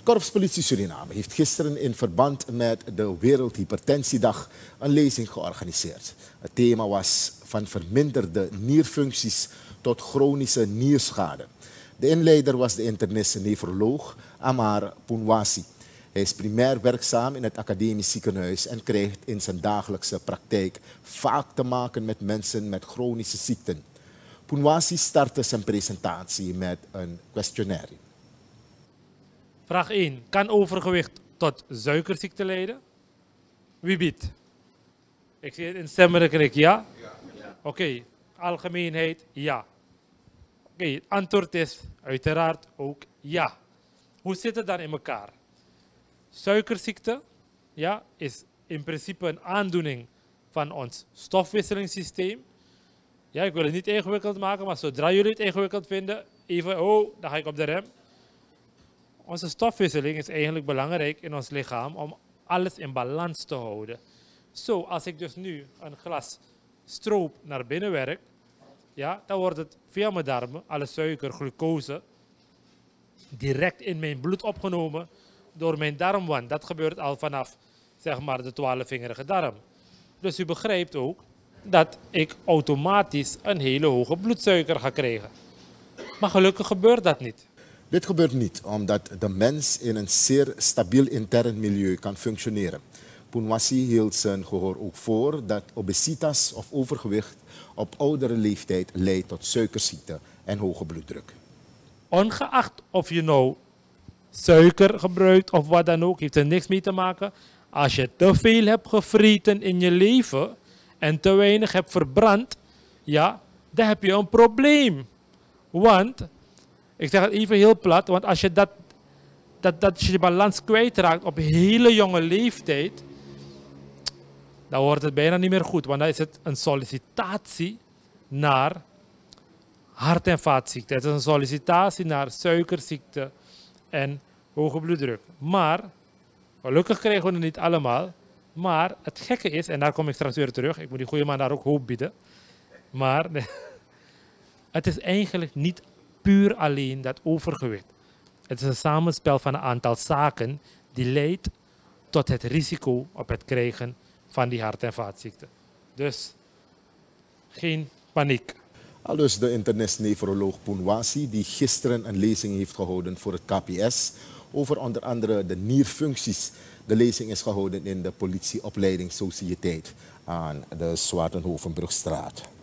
Korpspolitie Suriname heeft gisteren in verband met de Wereldhypertensiedag een lezing georganiseerd. Het thema was van verminderde nierfuncties tot chronische nierschade. De inleider was de interniste nefroloog Amar Poenwasi. Hij is primair werkzaam in het academisch ziekenhuis en krijgt in zijn dagelijkse praktijk vaak te maken met mensen met chronische ziekten. Poenwasi startte zijn presentatie met een questionnaire. Vraag 1. Kan overgewicht tot suikerziekte leiden? Wie biedt? Ik zie het in stemmen, ja? Oké. Algemeenheid, ja. Oké, het antwoord is uiteraard ook ja. Hoe zit het dan in elkaar? Suikerziekte, ja, is in principe een aandoening van ons stofwisselingssysteem. Ja, ik wil het niet ingewikkeld maken, maar zodra jullie het ingewikkeld vinden, even, dan ga ik op de rem. Onze stofwisseling is eigenlijk belangrijk in ons lichaam om alles in balans te houden. Zo, als ik dus nu een glas stroop naar binnen werk, ja, dan wordt het via mijn darmen, alle suiker, glucose, direct in mijn bloed opgenomen door mijn darmwand. Dat gebeurt al vanaf, zeg maar, de 12-vingerige darm. Dus u begrijpt ook dat ik automatisch een hele hoge bloedsuiker ga krijgen. Maar gelukkig gebeurt dat niet. Dit gebeurt niet omdat de mens in een zeer stabiel intern milieu kan functioneren. Poenwasi hield zijn gehoor ook voor dat obesitas of overgewicht op oudere leeftijd leidt tot suikerziekte en hoge bloeddruk. Ongeacht of je nou suiker gebruikt of wat dan ook, heeft er niks mee te maken. Als je te veel hebt gevreten in je leven en te weinig hebt verbrand, ja, dan heb je een probleem. Want, ik zeg het even heel plat, want als je je balans kwijtraakt op hele jonge leeftijd, dan wordt het bijna niet meer goed. Want dan is het een sollicitatie naar hart- en vaatziekte. Het is een sollicitatie naar suikerziekte en hoge bloeddruk. Maar, gelukkig krijgen we het niet allemaal. Maar het gekke is, en daar kom ik straks weer terug, ik moet die goede man daar ook hoop bieden. Maar het is eigenlijk niet puur alleen dat overgewicht. Het is een samenspel van een aantal zaken die leidt tot het risico op het krijgen van die hart- en vaatziekten. Dus geen paniek. Aldus de internist-nefroloog Poenwasi, die gisteren een lezing heeft gehouden voor het KPS over onder andere de nierfuncties. De lezing is gehouden in de politieopleidingssociëteit aan de Zwartenhovenbrugstraat.